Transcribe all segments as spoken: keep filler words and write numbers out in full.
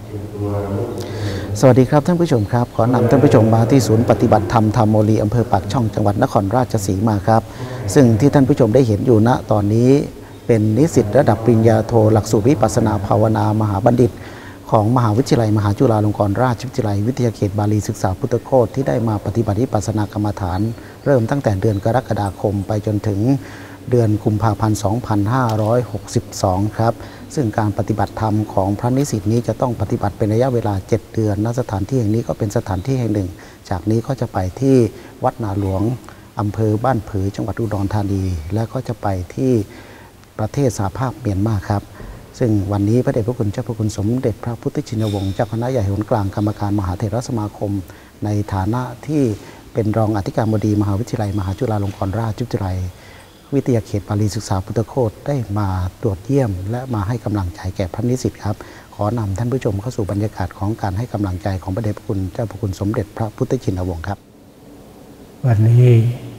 สวัสดีครับท่านผู้ชมครับขอนำท่านผู้ชมมาที่ศูนย์ปฏิบัติธรรมธรรมโมลีอำเภอปากช่องจังหวัดนครราชสีมาครับซึ่งที่ท่านผู้ชมได้เห็นอยู่ณตอนนี้เป็นนิสิตระดับปริญญาโทหลักสูตรวิปัสสนาภาวนามหาบัณฑิตของมหาวิทยาลัยมหาจุฬาลงกรณราชวิทยาลัยวิทยาเขตบาลีศึกษาพุทธโคตที่ได้มาปฏิบัติวิปัสสนากรรมฐานเริ่มตั้งแต่เดือนกรกฎาคมไปจนถึงเดือนกุมภาพันธ์ สองพันห้าร้อยหกสิบสอง ครับซึ่งการปฏิบัติธรรมของพระนิสิตนี้จะต้องปฏิบัติเป็นระยะเวลาเจ็ดเดือนณสถานที่แห่งนี้ก็เป็นสถานที่แห่งหนึ่งจากนี้ก็จะไปที่วัดนาหลวงอำเภอบ้านผือจังหวัดอุดรธานีและก็จะไปที่ประเทศสหภาพเมียนมาครับซึ่งวันนี้พระเดชพระคุณเจ้าพระคุณสมเด็จพระพุทธชินวงศ์เจ้าคณะใหญ่หนกลางกรรมการมหาเถรสมาคมในฐานะที่เป็นรองอธิการบดีมหาวิทยาลัยมหาจุฬาลงกรณราชวิทยาลัยวิทยาเขตบาลีศึกษาพุทธโคตได้มาตรวจเยี่ยมและมาให้กำลังใจแก่พระนิสิตครับขอนำท่านผู้ชมเข้าสู่บรรยากาศของการให้กำลังใจของพระเดชพระคุณเจ้าพระคุณสมเด็จพระพุทธชินวงศ์ครับวันนี้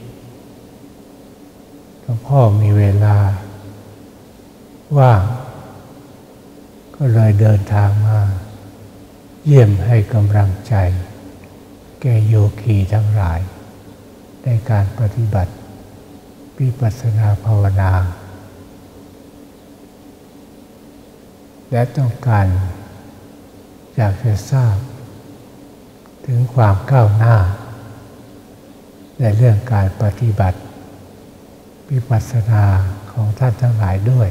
หลวงพ่อมีเวลาว่างก็เลยเดินทางมาเยี่ยมให้กำลังใจแก่โยคีทั้งหลายในการปฏิบัติวิปัสสนาภาวนาและต้องการอยากจะทราบถึงความก้าวหน้าในเรื่องการปฏิบัติวิปัสสนาของท่านทั้งหลายด้วย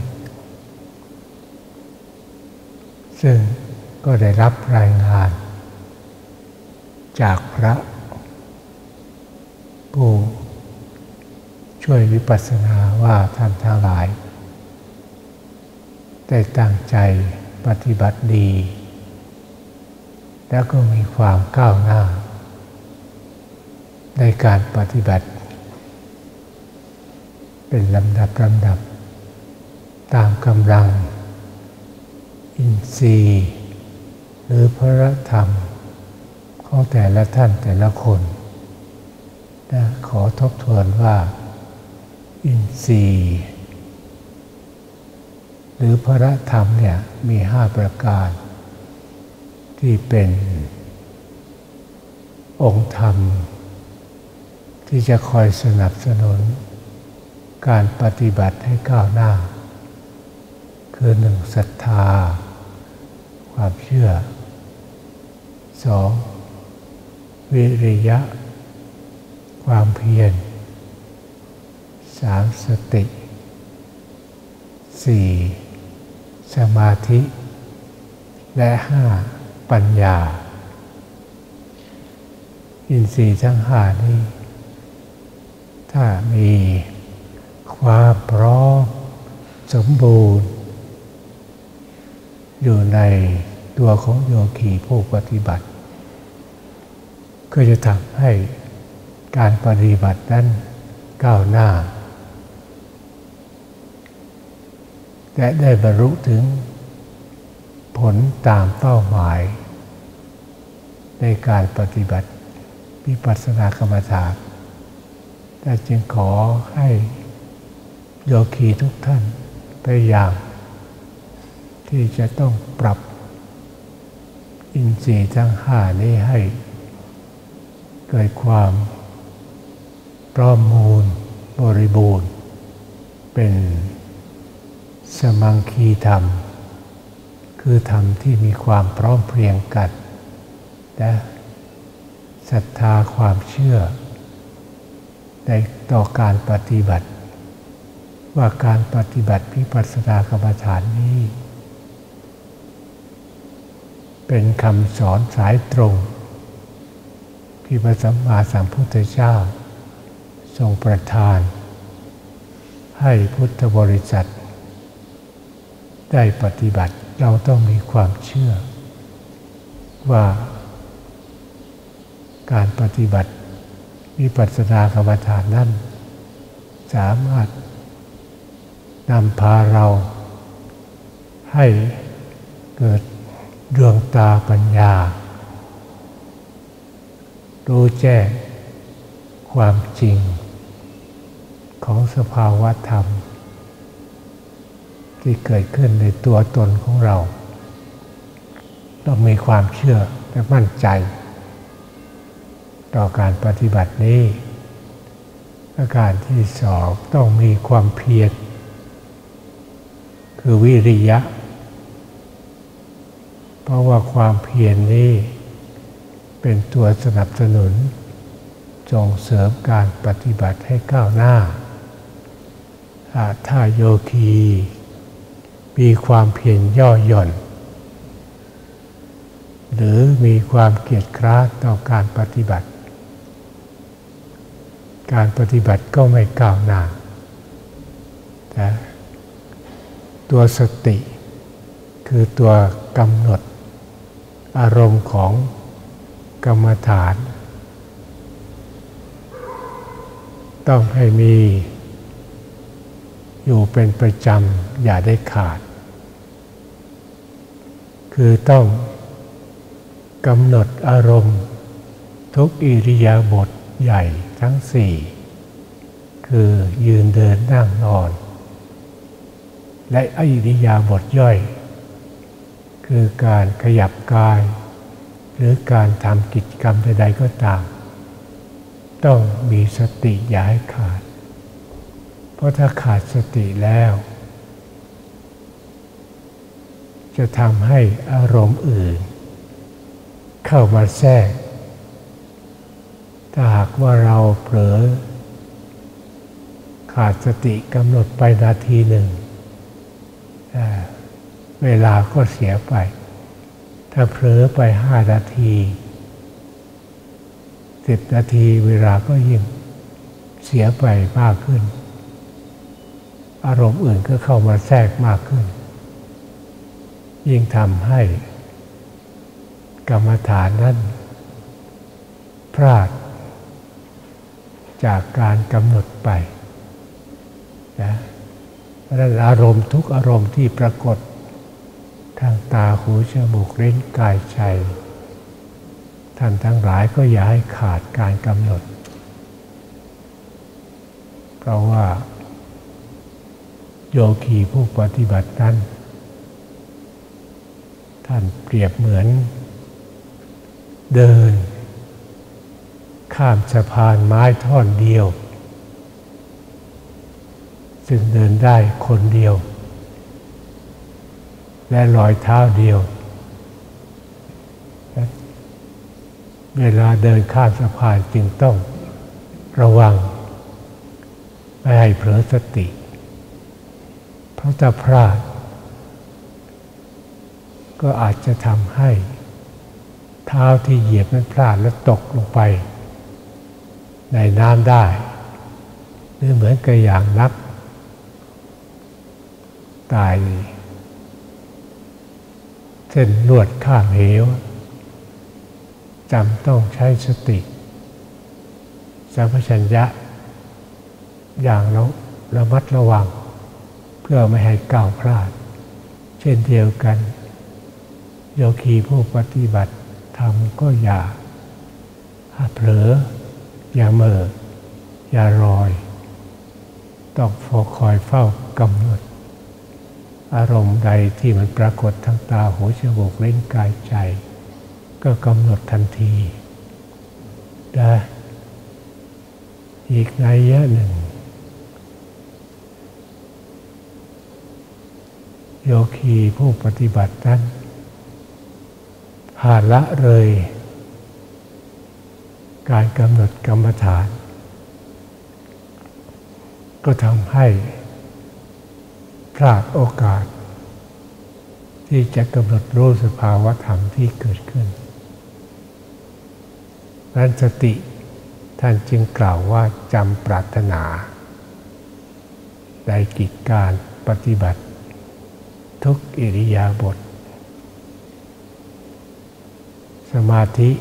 ซึ่งก็ได้รับรายงานจากพระผู้ช่วยวิปัสสนาว่าท่านทั้งหลายได้ตั้งใจปฏิบัติดีและก็มีความก้าวหน้าในการปฏิบัติเป็นลำดับลำดับตามกำลังอินทรีย์หรือพระธรรมของแต่ละท่านแต่ละคนนะขอทบทวนว่าอินทรีย์หรือพระธรรมเนี่ยมีห้าประการที่เป็นองค์ธรรมที่จะคอยสนับสนุนการปฏิบัติให้ก้าวหน้าคือหนึ่งศรัทธาความเชื่อสองวิริยะความเพียรสามสติสี่สมาธิและห้าปัญญาอินทรีย์ทั้งห้านี้ถ้ามีความพร้อมสมบูรณ์อยู่ในตัวของโยคีผู้ปฏิบัติก็จะทำให้การปฏิบัตินั้นก้าวหน้าและได้บรรลุถึงผลตามเป้าหมายในการปฏิบัติวิปัสสนากรรมฐานแต่จึงขอให้โยคีทุกท่านพยายามที่จะต้องปรับอินทรีย์ทั้งห้านี้ให้เกิดความพร้อมมูลบริบูรณ์เป็นสมังคีธรรมคือธรรมที่มีความพร้อมเพรียงกันและศรัทธาความเชื่อในต่อการปฏิบัติว่าการปฏิบัติวิปัสสนากรรมฐานนี้เป็นคำสอนสายตรงที่พระสัมมาสัมพุทธเจ้าทรงประทานให้พุทธบริษัทได้ปฏิบัติเราต้องมีความเชื่อว่าการปฏิบัติวิปัสสนากรรมฐานนั้นสามารถนำพาเราให้เกิดดวงตาปัญญารู้แจ้งความจริงของสภาวะธรรมที่เกิดขึ้นในตัวตนของเราต้องมีความเชื่อและมั่นใจต่อการปฏิบัตินี้ประการที่สองต้องมีความเพียรคือวิริยะเพราะว่าความเพียรนี้เป็นตัวสนับสนุนส่งเสริมการปฏิบัติให้ก้าวหน้าถ้าโยคีมีความเพียรย่อหย่อนหรือมีความเกียจคร้านต่อการปฏิบัติการปฏิบัติก็ไม่ก้าวหน้าแต่ตัวสติคือตัวกำหนดอารมณ์ของกรรมฐานต้องให้มีอยู่เป็นประจำอย่าได้ขาดคือต้องกำหนดอารมณ์ทุกอิริยาบถใหญ่ทั้งสี่คือยืนเดินนั่งนอนและอิริยาบถย่อยคือการขยับกายหรือการทำกิจกรรมใดๆก็ตามต้องมีสติอย่าให้ขาดเพราะถ้าขาดสติแล้วจะทำให้อารมณ์อื่นเข้ามาแทรกถ้าหากว่าเราเผลอขาดสติกำหนดไปนาทีหนึ่งเวลาก็เสียไปถ้าเผลอไปห้านาทีสิบนาทีเวลาก็ยิ่งเสียไปมากขึ้นอารมณ์อื่นก็เข้ามาแทรกมากขึ้นยิ่งทำให้กรรมฐานนั้นพลาดจากการกำหนดไปนะเพราะฉะนั้นอารมณ์ทุกอารมณ์ที่ปรากฏทางตาหูจมูกลิ้นกายใจท่านทั้งหลายก็อย่าให้ขาดการกำหนดเพราะว่าโยคีผู้ปฏิบัตินั้นท่านเปรียบเหมือนเดินข้ามสะพานไม้ท่อนเดียวซึ่งเดินได้คนเดียวและรอยเท้าเดียวเวลาเดินข้ามสะพานจึงต้องระวังไม่ให้เผลอสติเพราะถ้าพลาดก็อาจจะทำให้เท้าที่เหยียบนั้นพลาดและตกลงไปในน้ำได้หรือเหมือนกับอย่างนักตายเส้นลวดข้ามเหวจำต้องใช้สติสัมปชัญญะอย่างเราระมัดระวังเพื่อไม่ให้ก้าวพลาดเช่นเดียวกันโยคีผู้ปฏิบัติธรรมก็อย่าเผลออย่าเม่ออย่ารอยต้องคอยเฝ้ากำหนดอารมณ์ใดที่มันปรากฏทางตาหูจมูกลิ้นกายใจก็กำหนดทันทีได้อีกนัยยะหนึ่งโยคีผู้ปฏิบัตินั้นหาละเลยการกำหนดกรรมฐานก็ทำให้พลาดโอกาสที่จะกำหนดรู้สภาวะธรรมที่เกิดขึ้นนั้นสติท่านจึงกล่าวว่าจำปรารถนาในกิจการปฏิบัติทุกอิริยาบถสมาธิ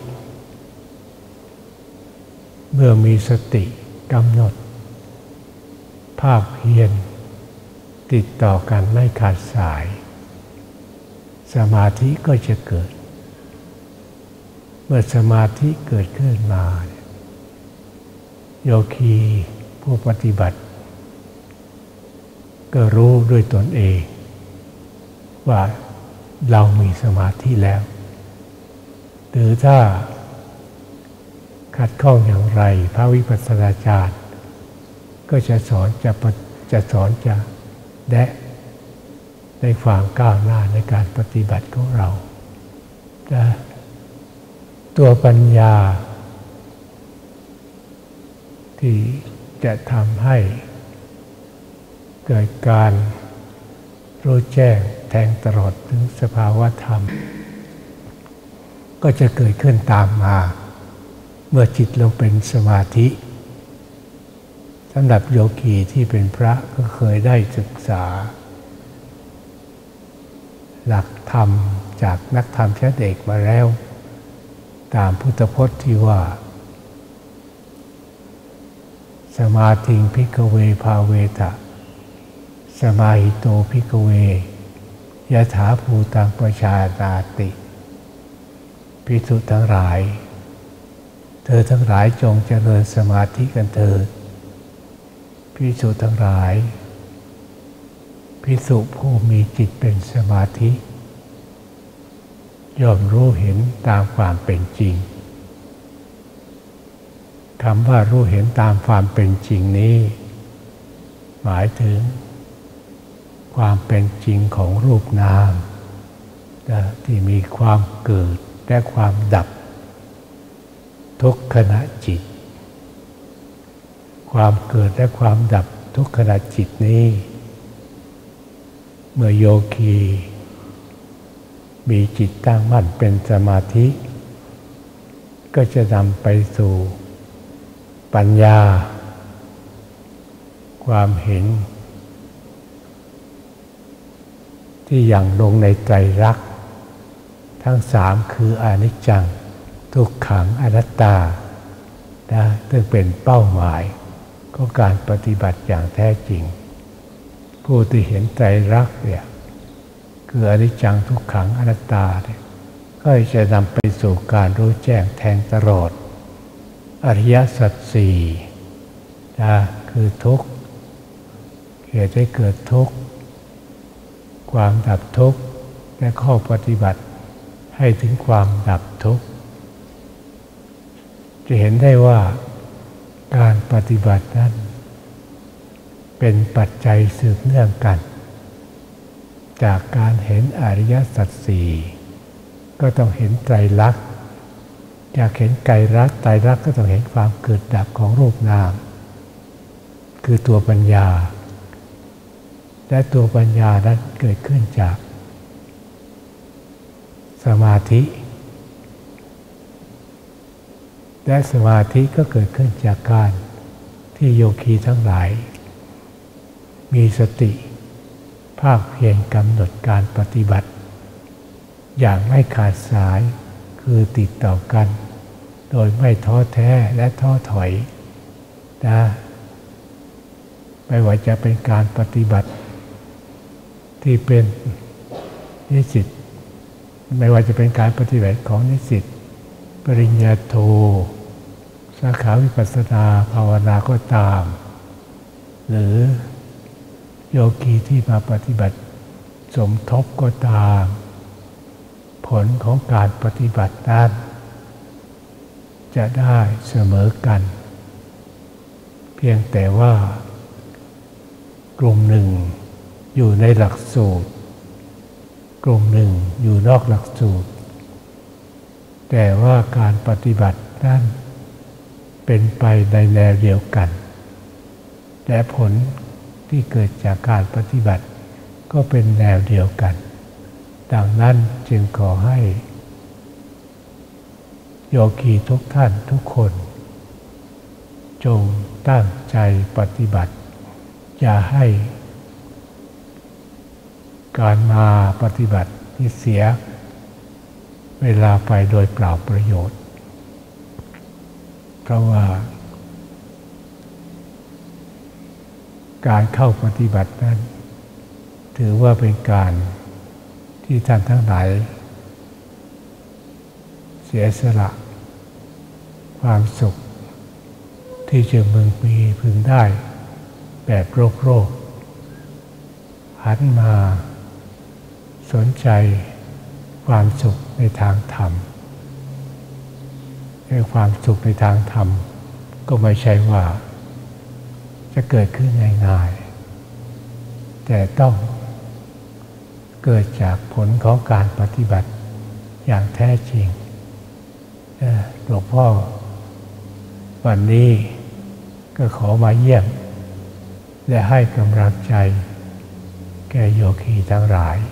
เมื่อมีสติกำหนดภาคเพียรติดต่อกันไม่ขาดสายสมาธิก็จะเกิดเมื่อสมาธิเกิดขึ้นมาโยคีผู้ปฏิบัติก็รู้ด้วยตนเองว่าเรามีสมาธิแล้วหรือถ้าขัดข้องอย่างไรพระวิปัสสนาจารย์ก็จะสอนจะจะสอนจะแนะในความก้าวหน้าในการปฏิบัติของเรานะตัวปัญญาที่จะทำให้เกิดการรู้แจ้งแทงตลอดถึงสภาวะธรรมก็จะเกิดขึ้นตามมาเมื่อจิตเราเป็นสมาธิสำหรับโยคีที่เป็นพระก็เคยได้ศึกษาหลักธรรมจากนักธรรมชั้นเอกมาแล้วตามพุทธพจน์ที่ว่าสมาธิงภิกขเวภาเวทะสมาหิโตภิกขเวยถาภูตังประชานาติภิกษุทั้งหลายเธอทั้งหลายจงเจริญสมาธิกันเถิดภิกษุทั้งหลายภิกษุผู้มีจิตเป็นสมาธิย่อมรู้เห็นตามความเป็นจริงคำว่ารู้เห็นตามความเป็นจริงนี้หมายถึงความเป็นจริงของรูปนามที่มีความเกิดและความดับทุกขณะจิตความเกิดและความดับทุกขณะจิตนี้เมื่อโยคีมีจิตตั้งมั่นเป็นสมาธิก็จะนำไปสู่ปัญญาความเห็นที่อย่างลงในไตรลักษณ์ทั้งสามคืออนิจจังทุกขังอนัตตานะซึ่งเป็นเป้าหมายของการปฏิบัติอย่างแท้จริงผู้ที่เห็นไตรลักษณ์เนี่ยคืออนิจจังทุกขังอนัตตาเนี่ยก็จะนำไปสู่การรู้แจ้งแทงตลอดอริยสัจสี่นะคือทุกข์เหตุให้เกิดทุกข์ความดับทุกข์และข้อปฏิบัติให้ถึงความดับทุกข์จะเห็นได้ว่าการปฏิบัตินั้นเป็นปัจจัยสืบเนื่องกันจากการเห็นอริยสัจสี่ก็ต้องเห็นไตรลักษณ์อยากเห็นไตรลักษณ์ไตรลักษณ์ก็ต้องเห็นความเกิดดับของรูปนามคือตัวปัญญาและตัวปัญญานั้นเกิดขึ้นจากสมาธิและสมาธิก็เกิดขึ้นจากการที่โยคีทั้งหลายมีสติภาคเพียรกำหนดการปฏิบัติอย่างไม่ขาดสายคือติดต่อกันโดยไม่ท้อแท้และท้อถอยนะไม่ว่าจะเป็นการปฏิบัติที่เป็นนิสิตไม่ว่าจะเป็นการปฏิบัติของนิสิตปริญญาโทสาขาวิปัสสนาภาวนาก็ตามหรือโยคีที่มาปฏิบัติสมทบก็ตามผลของการปฏิบัตินั้นจะได้เสมอกันเพียงแต่ว่ากลุ่มหนึ่งอยู่ในหลักสูตรกลุ่มหนึ่งอยู่นอกหลักสูตรแต่ว่าการปฏิบัตินั้นเป็นไปในแนวเดียวกันและผลที่เกิดจากการปฏิบัติก็เป็นแนวเดียวกันดังนั้นจึงขอให้โยคีทุกท่านทุกคนจงตั้งใจปฏิบัติอย่าให้การมาปฏิบัติที่เสียเวลาไปโดยเปล่าประโยชน์เพราะว่าการเข้าปฏิบัตินั้นถือว่าเป็นการที่ท่านทั้งหลายเสียสละความสุขที่จะมึงมีพึงได้แบบโลกโลกหันมาสนใจความสุขในทางธรรมในความสุขในทางธรรมก็ไม่ใช่ว่าจะเกิดขึ้นง่ายๆแต่ต้องเกิดจากผลของการปฏิบัติอย่างแท้จริงหลวงพ่อวันนี้ก็ขอมาเยี่ยมและให้กำลังใจแก่โยคีทั้งหลาย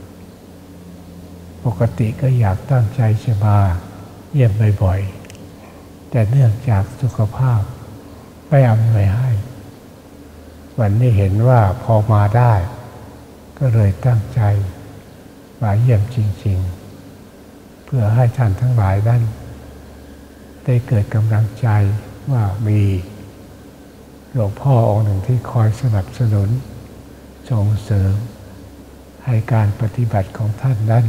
ปกติก็อยากตั้งใจจะมาเยี่ยมบ่อยๆแต่เนื่องจากสุขภาพไม่อำนวยให้วันนี้เห็นว่าพอมาได้ก็เลยตั้งใจมาเยี่ยมจริงๆเพื่อให้ท่านทั้งหลายนั้นได้เกิดกำลังใจว่ามีหลวงพ่อองค์หนึ่งที่คอยสนับสนุนส่งเสริมให้การปฏิบัติของท่านนั้น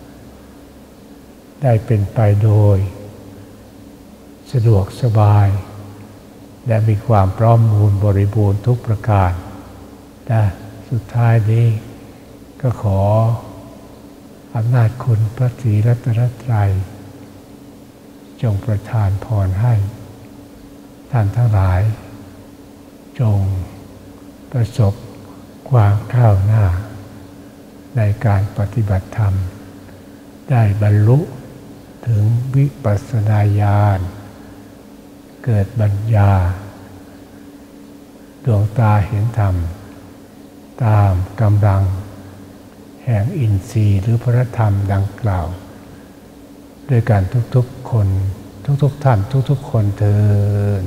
ได้เป็นไปโดยสะดวกสบายและมีความพร้อมมูลบริบูรณ์ทุกประการนะสุดท้ายนี้ก็ขออำนาจคุณพระศรีรัตนตรัยจงประทานพรให้ท่านทั้งหลายจงประสบความก้าวหน้าในการปฏิบัติธรรมได้บรรลุถึงวิปัสสนาญาณเกิดปัญญาดวงตาเห็นธรรมตามกำลังแห่งอินทรีย์หรือพระธรรมดังกล่าวด้วยการทุกๆคนทุกๆท่านทุกๆคนเถิด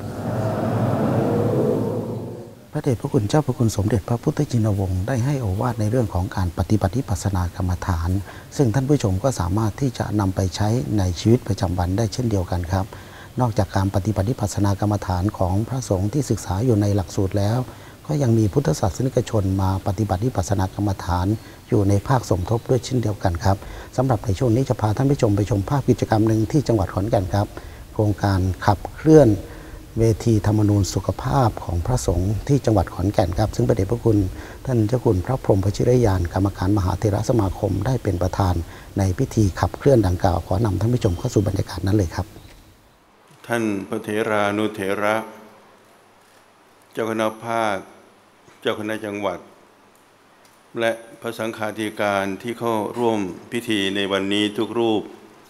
พระเดชพระคุณเจ้าพระคุณสมเด็จพระพุทธชินวงศ์ได้ให้โอวาทในเรื่องของการปฏิบัติวิปัสสนากรรมฐานซึ่งท่านผู้ชมก็สามารถที่จะนำไปใช้ในชีวิตประจำวันได้เช่นเดียวกันครับนอกจากการปฏิบัติวิปัสสนากรรมฐานของพระสงฆ์ที่ศึกษาอยู่ในหลักสูตรแล้วก็ยังมีพุทธศาสนิกชนมาปฏิบัติวิปัสสนากรรมฐานอยู่ในภาคสมทบด้วยเช่นเดียวกันครับสำหรับในช่วงนี้จะพาท่านผู้ชมไปชมภาพกิจกรรมหนึ่งที่จังหวัดขอนแก่นครับโครงการขับเคลื่อนเวทีธรรมนูญสุขภาพของพระสงฆ์ที่จังหวัดขอนแก่นครับซึ่งพระเดชพระคุณท่านเจ้าคุณพระพรหมวชิรยานกรรมการมหาเถรสมาคมได้เป็นประธานในพิธีขับเคลื่อนดังกล่าวขอนำท่านผู้ชมเข้าสู่บรรยากาศนั้นเลยครับท่านพระเถรานุเถระเจ้าคณะภาคเจ้าคณะจังหวัดและพระสังฆาธิการที่เข้าร่วมพิธีในวันนี้ทุกรูป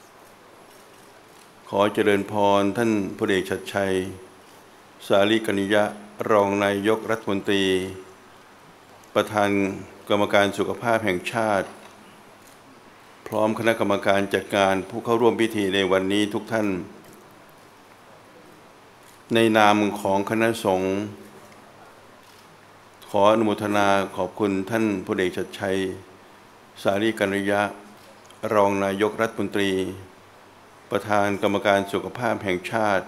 ขอเจริญพรท่านพลเอกชัดชัยสาลีกนิยะรองนายกรัฐมนตรีประธานกรรมการสุขภาพแห่งชาติพร้อมคณะกรรมการจัดการผู้เข้าร่วมพิธีในวันนี้ทุกท่านในนามของคณะสงฆ์ขออนุโมทนาขอบคุณท่านพลเอกชัดชัยสาลีกนิยะรองนายกรัฐมนตรีประธานกรรมการสุขภาพแห่งชาติ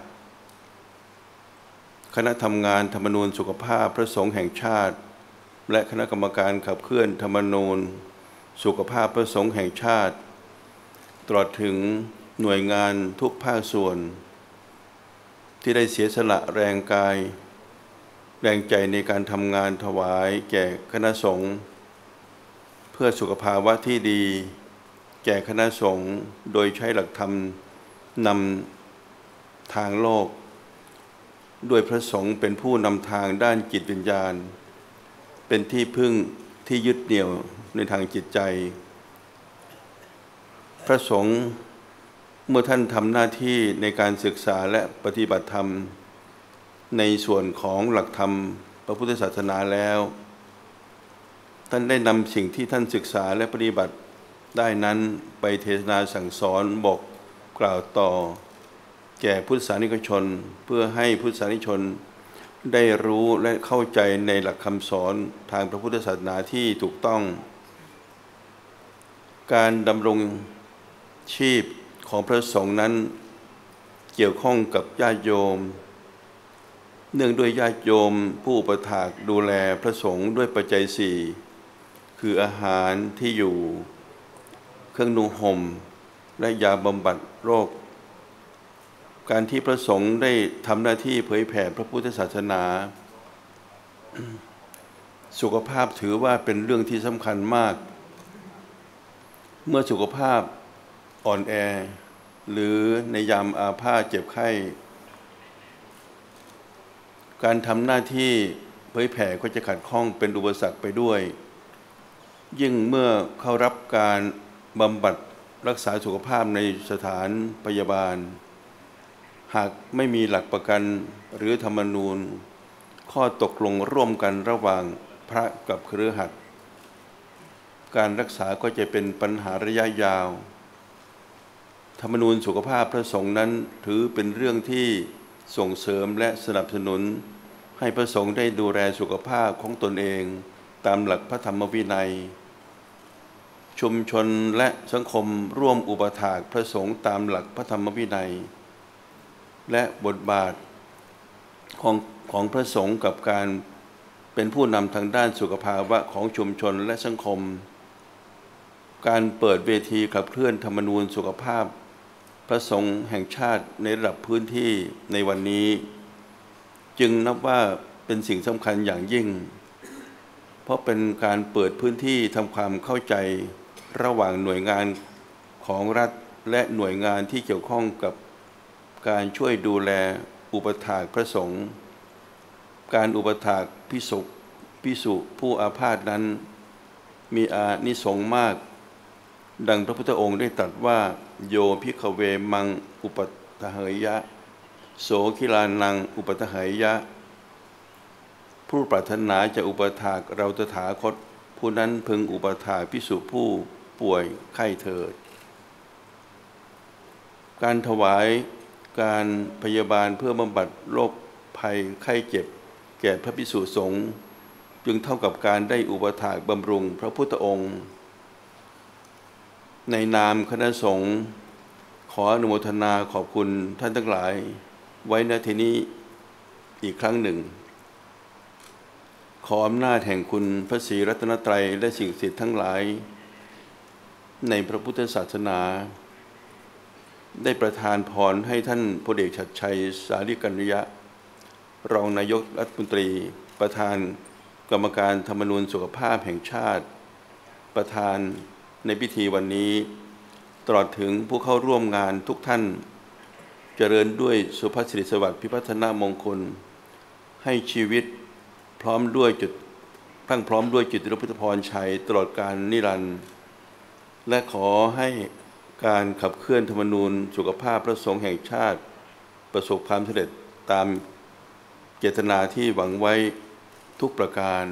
คณะทำงานธรรมนูญสุขภาพพระสงฆ์แห่งชาติและคณะกรรมการขับเคลื่อนธรรมนูญสุขภาพพระสงฆ์แห่งชาติตลอดถึงหน่วยงานทุกภาคส่วนที่ได้เสียสละแรงกายแรงใจในการทำงานถวายแก่คณะสงฆ์เพื่อสุขภาวะที่ดีแก่คณะสงฆ์โดยใช้หลักธรรมนำทางโลกด้วยพระสงฆ์เป็นผู้นำทางด้านจิตวิญญาณเป็นที่พึ่งที่ยึดเหนี่ยวในทางจิตใจพระสงฆ์เมื่อท่านทำหน้าที่ในการศึกษาและปฏิบัติธรรมในส่วนของหลักธรรมพระพุทธศาสนาแล้วท่านได้นำสิ่งที่ท่านศึกษาและปฏิบัติได้นั้นไปเทศนาสั่งสอนบอกกล่าวต่อแก่พุทธศาสนิกชนเพื่อให้พุทธศาสนิกชนได้รู้และเข้าใจในหลักคำสอนทางพระพุทธศาสนาที่ถูกต้องการดำรงชีพของพระสงฆ์นั้นเกี่ยวข้องกับญาติโยมเนื่องด้วยญาติโยมผู้อุปถากดูแลพระสงฆ์ด้วยปัจจัยสี่คืออาหารที่อยู่เครื่องนุ่งห่มและยาบำบัดโรคการที่พระสงฆ์ได้ทำหน้าที่เผยแผ่พระพุทธศาสนาสุขภาพถือว่าเป็นเรื่องที่สำคัญมากเมื่อสุขภาพอ่อนแอหรือในยามอาพาธเจ็บไข้การทำหน้าที่เผยแผ่ก็จะขัดข้องเป็นอุปสรรคไปด้วยยิ่งเมื่อเข้ารับการบำบัดรักษาสุขภาพในสถานพยาบาลหากไม่มีหลักประกันหรือธรรมนูญข้อตกลงร่วมกันระหว่างพระกับคฤหัสถ์การรักษาก็จะเป็นปัญหาระยะยาวธรรมนูญสุขภาพพระสงฆ์นั้นถือเป็นเรื่องที่ส่งเสริมและสนับสนุนให้พระสงฆ์ได้ดูแลสุขภาพของตนเองตามหลักพระธรรมวินัยชุมชนและสังคมร่วมอุปถากพระสงฆ์ตามหลักพระธรรมวินัยและบทบาทของของพระสงฆ์กับการเป็นผู้นำทางด้านสุขภาวะของชุมชนและสังคมการเปิดเวทีขับเคลื่อนธรรมนูญสุขภาพพระสงฆ์แห่งชาติในระดับพื้นที่ในวันนี้จึงนับว่าเป็นสิ่งสำคัญอย่างยิ่งเพราะเป็นการเปิดพื้นที่ทำความเข้าใจระหว่างหน่วยงานของรัฐและหน่วยงานที่เกี่ยวข้องกับการช่วยดูแลอุปถากพระสงฆ์การอุปถากภิกษุภิกษุผู้อาพาธนั้นมีอานิสงส์มากดังพระพุทธองค์ได้ตรัสว่าโยภิกขเวมังอุปทหยะโสคิลานังอุปทหยะผู้ปรารถนาจะอุปถากเราตถาคตผู้นั้นพึงอุปถากภิกษุผู้ป่วยไข้เถิดการถวายการพยาบาลเพื่อบำบัดโรคภัยไข้เจ็บแก่พระภิกษุสงฆ์จึงเท่ากับการได้อุปถากบำรุงพระพุทธองค์ในนามคณะสงฆ์ขออนุโมทนาขอบคุณท่านทั้งหลายไว้ณที่นี้อีกครั้งหนึ่งขออำนาจแห่งคุณพระศรีรัตนตรัยและสิ่งศักดิ์สิทธิ์ทั้งหลายในพระพุทธศาสนาได้ประทานพรให้ท่านพลเอกชัดชัยสาลีกัญญะรองนายกรัฐมนตรีประธานกรรมการธรรมนูญสุขภาพแห่งชาติประธานในพิธีวันนี้ตลอดถึงผู้เข้าร่วมงานทุกท่านเจริญด้วยสุภาพสิริสวัสดิ์พิพัฒนมงคลให้ชีวิตพร้อมด้วยจุดพรั่งพร้อมด้วยจิตรพุทธพรชัยตลอดกาลนิรันดร์และขอให้การขับเคลื่อนธรรมนูญสุขภาพพระสงฆ์แห่งชาติประสบความสำเร็จตามเจตนาที่หวังไว้ทุกประการ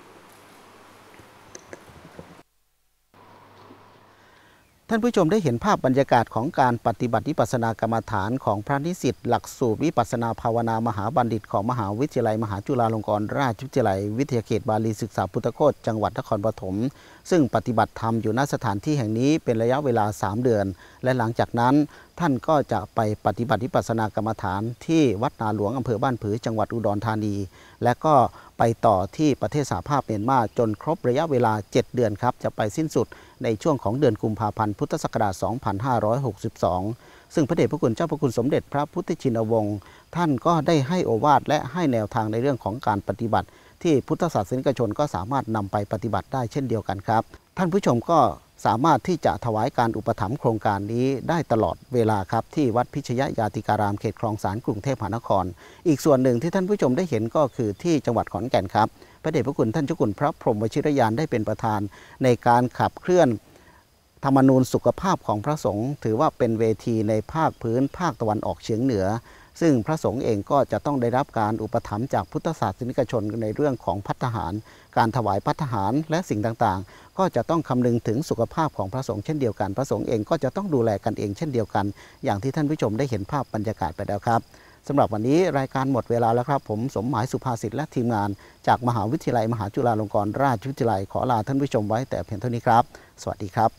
ท่านผู้ชมได้เห็นภาพบรรยากาศของการปฏิบัติวิปัสสนากรรมฐานของพระนิสิตหลักสูตรวิปัสสนาภาวนามหาบัณฑิตของมหาวิทยาลัยมหาจุฬาลงกรณราชวิทยาลัยวิทยาเขตบาลีศึกษาพุทธโคตจังหวัดนครปฐมซึ่งปฏิบัติธรรมอยู่ณสถานที่แห่งนี้เป็นระยะเวลาสามเดือนและหลังจากนั้นท่านก็จะไปปฏิบัติวิปัสสนากรรมฐานที่วัดนาหลวงอำเภอบ้านผือจังหวัดอุดรธานีและก็ไปต่อที่ประเทศสหภาพเมียนมาจนครบระยะเวลาเจ็ดเดือนครับจะไปสิ้นสุดในช่วงของเดือนกุมภาพันธ์พุทธศักราชสองพันห้าร้อยหกสิบสองซึ่งพระเดชพระคุณเจ้าพระคุณสมเด็จพระพุทธชินวงศ์ท่านก็ได้ให้โอวาทและให้แนวทางในเรื่องของการปฏิบัติที่พุทธศาสนิกชนก็สามารถนำไปปฏิบัติได้เช่นเดียวกันครับท่านผู้ชมก็สามารถที่จะถวายการอุปถัมภ์โครงการนี้ได้ตลอดเวลาครับที่วัดพิชยยาติการามเขตคลองสานกรุงเทพมหานครอีกส่วนหนึ่งที่ท่านผู้ชมได้เห็นก็คือที่จังหวัดขอนแก่นครับพระเดชพระคุณท่านเจ้าคุณพระพรหมวชิรยานได้เป็นประธานในการขับเคลื่อนธรรมนูญสุขภาพของพระสงฆ์ถือว่าเป็นเวทีในภาคพื้นภาคตะวันออกเฉียงเหนือซึ่งพระสงฆ์เองก็จะต้องได้รับการอุปถัมภ์จากพุทธศาสนิกชนในเรื่องของภัตตาหารการถวายภัตตาหารและสิ่งต่างๆก็จะต้องคำนึงถึงสุขภาพของพระสงฆ์เช่นเดียวกันพระสงฆ์เองก็จะต้องดูแลกันเองเช่นเดียวกันอย่างที่ท่านผู้ชมได้เห็นภาพบรรยากาศไปแล้วครับสำหรับวันนี้รายการหมดเวลาแล้วครับผมสมหมายสุภาษิตและทีมงานจากมหาวิทยาลัยมหาจุฬาลงกรณราชวิทยาลัยขอลาท่านผู้ชมไว้แต่เพียงเท่านี้ครับสวัสดีครับ